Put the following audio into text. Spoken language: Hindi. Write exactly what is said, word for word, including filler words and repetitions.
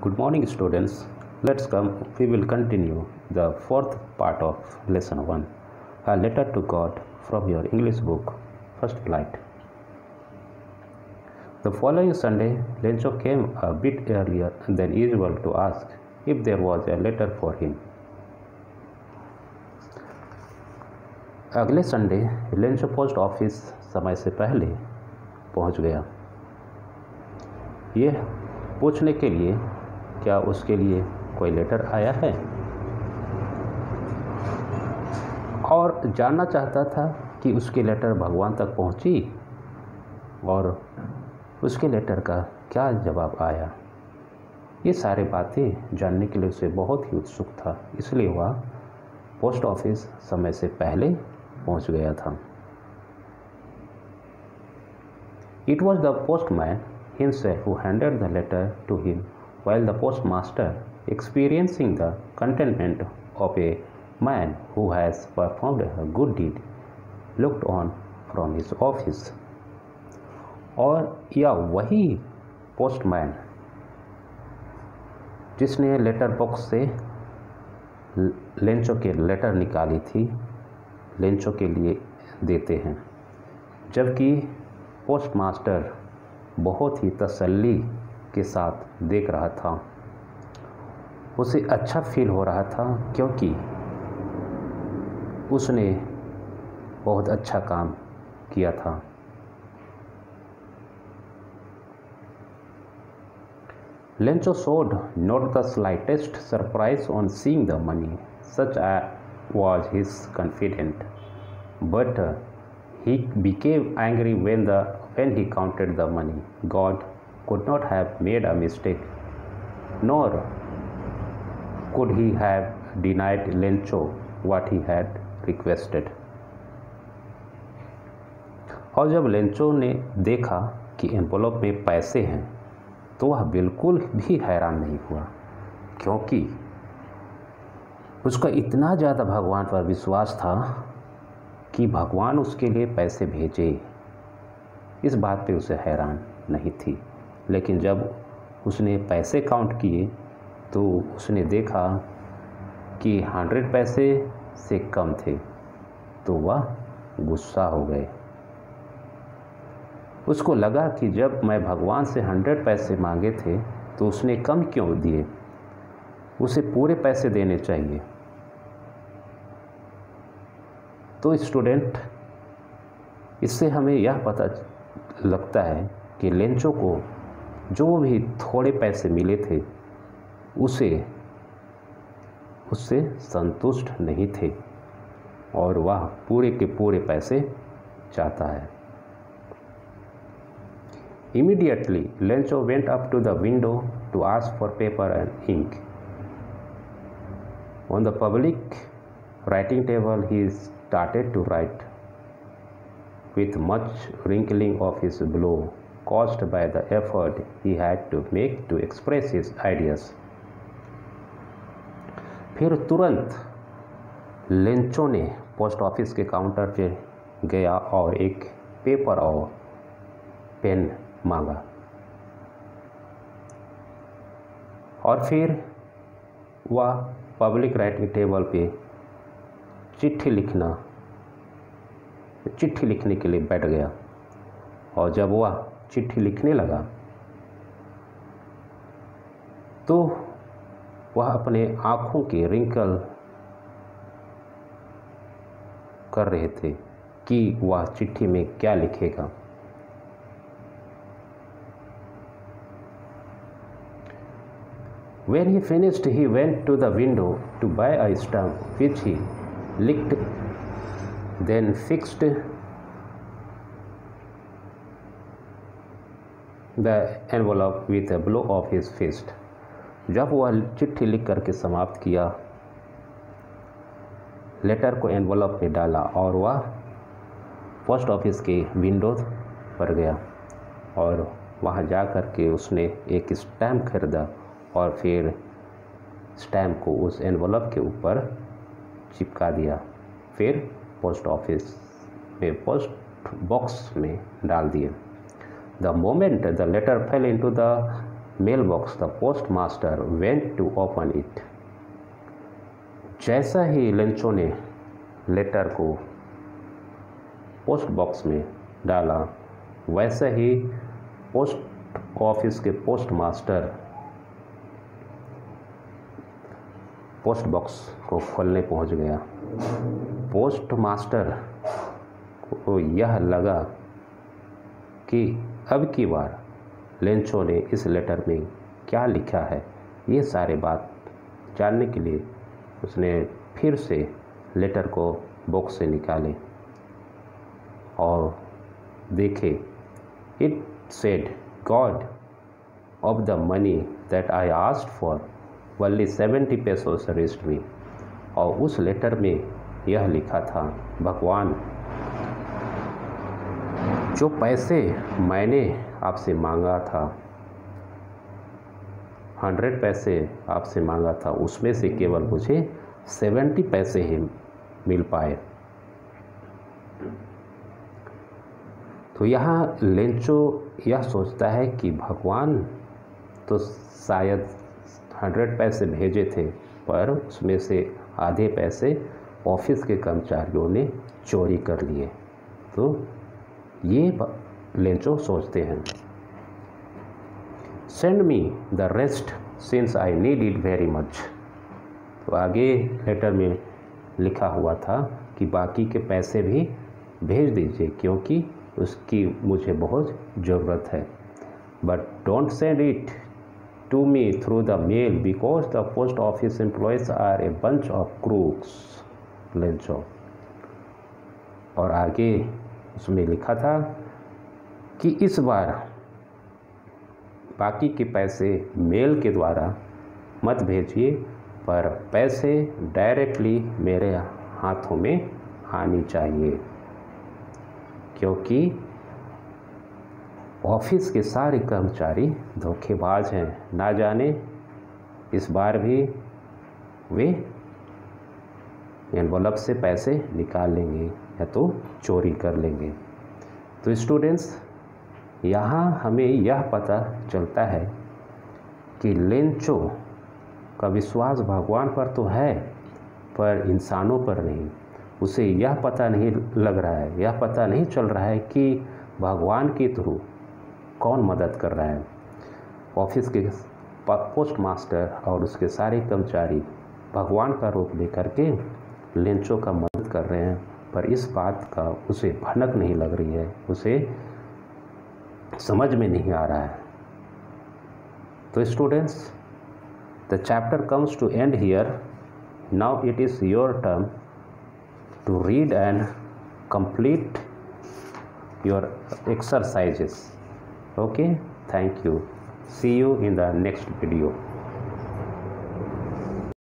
Good morning, students. Let's come. We will continue the fourth part of lesson one, a letter to God from your English book, First Flight. The following Sunday, Lencho came a bit earlier than usual to ask if there was a letter for him. अगले संडे लेंचो पोस्ट ऑफिस समय से पहले पहुंच गया, यह पूछने के लिए क्या उसके लिए कोई लेटर आया है, और जानना चाहता था कि उसकी लेटर भगवान तक पहुंची और उसके लेटर का क्या जवाब आया। ये सारी बातें जानने के लिए उसे बहुत ही उत्सुक था, इसलिए वह पोस्ट ऑफिस समय से पहले पहुंच गया था। It was the postman himself who handed the letter to him, while the postmaster, experiencing the contentment of a man who has performed a good deed, looked on from his office. और यह वही पोस्टमैन जिसने लेटर बॉक्स से लेंचो के लेटर निकाली थी, लेंचो के लिए देते हैं, जबकि पोस्टमास्टर बहुत ही तसल्ली के साथ देख रहा था। उसे अच्छा फील हो रहा था क्योंकि उसने बहुत अच्छा काम किया था। Lencho showed not the slightest surprise on seeing the money, such as was his confidence, but uh, he became angry when the when he counted the money. God could not have made a mistake, nor could he have denied Lencho what he had requested. और जब लेंचो ने देखा कि एनवलप में पैसे हैं तो वह बिल्कुल भी हैरान नहीं हुआ, क्योंकि उसका इतना ज़्यादा भगवान पर विश्वास था कि भगवान उसके लिए पैसे भेजे। इस बात पे उसे हैरान नहीं थी। लेकिन जब उसने पैसे काउंट किए तो उसने देखा कि हंड्रेड पैसे से कम थे, तो वह गुस्सा हो गए। उसको लगा कि जब मैं भगवान से हंड्रेड पैसे मांगे थे तो उसने कम क्यों दिए, उसे पूरे पैसे देने चाहिए। तो स्टूडेंट, इससे हमें यह पता लगता है कि लेंचो को जो भी थोड़े पैसे मिले थे उसे उससे संतुष्ट नहीं थे और वह पूरे के पूरे पैसे चाहता है। Immediately, Lencho went up to the window to ask for paper and ink. On the public writing table, he started to write, with much wrinkling of his brow caused by the effort he had to make to express his ideas. फिर तुरंत लेंचो ने पोस्ट ऑफिस के काउंटर पे गया और एक पेपर और पेन मांगा, और फिर वह पब्लिक राइटिंग टेबल पे चिट्ठी लिखना चिट्ठी लिखने के लिए बैठ गया। और जब वह चिट्ठी लिखने लगा तो वह अपने आँखों के रिंकल कर रहे थे कि वह चिट्ठी में क्या लिखेगा। When he finished, he went to the window to buy a stamp, which he licked, then fixed the envelope with a blow of his fist. जब वह चिट्ठी लिख करके समाप्त किया, लेटर को एनवलप में डाला और वह पोस्ट ऑफिस के विंडो पर गया और वहाँ जा कर के उसने एक स्टैम्प खरीदा और फिर स्टैम्प को उस एनवलप के ऊपर चिपका दिया, फिर पोस्ट ऑफिस में पोस्ट बॉक्स में डाल दिए। The moment the letter fell into the mailbox, the postmaster went to open it. जैसा ही लेंचो ने लेटर को पोस्ट बॉक्स में डाला, वैसे ही पोस्ट ऑफिस के पोस्ट मास्टर पोस्ट बॉक्स को खोलने पहुंच गया। पोस्ट मास्टर को यह लगा कि अब की बार लेंचो ने इस लेटर में क्या लिखा है, ये सारे बात जानने के लिए उसने फिर से लेटर को बॉक्स से निकाले और देखे। It said, God of the money that I asked for only seventy pesos rest me. और उस लेटर में यह लिखा था, भगवान, जो पैसे मैंने आपसे मांगा था, हंड्रेड पैसे आपसे मांगा था, उसमें से केवल मुझे सेवेंटी पैसे ही मिल पाए। तो यहाँ लेंचो यह सोचता है कि भगवान तो शायद हंड्रेड पैसे भेजे थे, पर उसमें से आधे पैसे ऑफिस के कर्मचारियों ने चोरी कर लिए। तो ये लेंचो सोचते हैं। Send me the rest since I need it very much. तो आगे लेटर में लिखा हुआ था कि बाकी के पैसे भी भेज दीजिए क्योंकि उसकी मुझे बहुत ज़रूरत है। But don't send it to me through the mail because the post office employees are a bunch of crooks, Lencho. और आगे उसमें लिखा था कि इस बार बाकी के पैसे मेल के द्वारा मत भेजिए, पर पैसे डायरेक्टली मेरे हाथों में आनी चाहिए क्योंकि ऑफिस के सारे कर्मचारी धोखेबाज हैं। ना जाने इस बार भी वे एनवलप से पैसे निकाल लेंगे या तो चोरी कर लेंगे। तो स्टूडेंट्स, यहाँ हमें यह पता चलता है कि लेंचो का विश्वास भगवान पर तो है, पर इंसानों पर नहीं। उसे यह पता नहीं लग रहा है, यह पता नहीं चल रहा है कि भगवान के थ्रू कौन मदद कर रहा है। ऑफिस के पोस्ट मास्टर और उसके सारे कर्मचारी भगवान का रूप लेकर के लेंचो का मदद कर रहे हैं, पर इस बात का उसे भनक नहीं लग रही है, उसे समझ में नहीं आ रहा है। तो students, the chapter comes to end here. Now it is your turn to read and complete your exercises. Okay, thank you. See you in the next video.